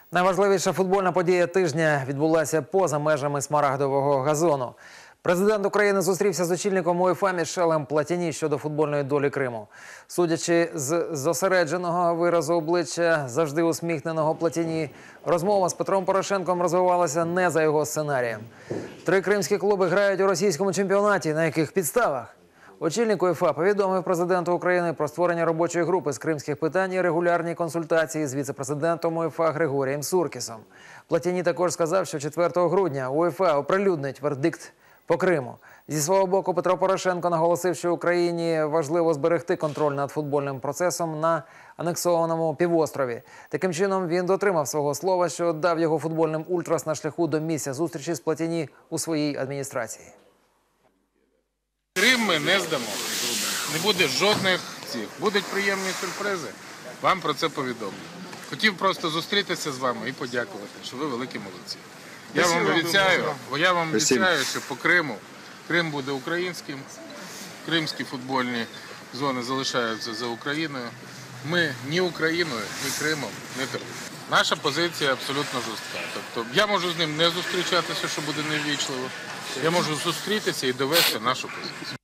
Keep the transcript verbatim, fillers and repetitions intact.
Найважливіша футбольна подія тижня відбулася поза межами Смарагдового газону. Президент України зустрівся з очільником УЄФА Мішелем Платіні щодо футбольної долі Криму. Судячи з зосередженого виразу обличчя, завжди усміхненого Платіні, розмова з Петром Порошенком розвивалася не за його сценарієм. Три кримські клуби грають у російському чемпіонаті. На яких підставах? Очільник УЄФА повідомив президенту України про створення робочої групи з кримських питань і регулярні консультації з віце-президентом УЄФА Григорієм Суркісом. Платіні також сказав, що четвертого грудня УЄФА оприлюднить вердикт по Криму. Зі свого боку Петро Порошенко наголосив, що Україні важливо зберегти контроль над футбольним процесом на анексованому півострові. Таким чином, він дотримав свого слова, що дав його футбольним ультрас на шляху до місця зустрічі з Платіні у своїй адміністрації. Крим ми не здамо. Не буде жодних цих. Будуть приємні сюрпризи. Вам про це повідомлю. Хотів просто зустрітися з вами і подякувати, що ви великі молодці. Я вам обіцяю, я вам обіцяю, що по Криму, Крим буде українським, кримські футбольні зони залишаються за Україною. Ми ні Україною, ні Кримом не терпимо. Наша позиція абсолютно жорстка. Тобто я можу з ним не зустрічатися, що буде неввічливо. Я можу зустрітися і довести нашу позицію.